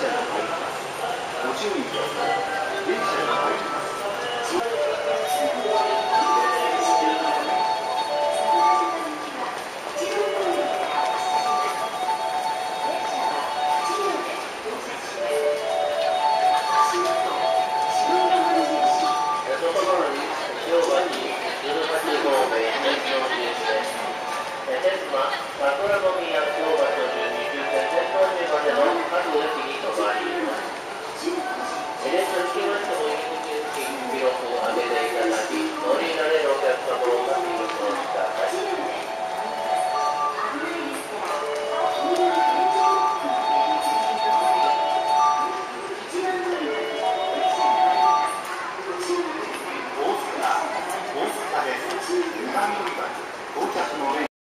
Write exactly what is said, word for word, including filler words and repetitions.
車に入ります。ご注意ください。電車が入ります。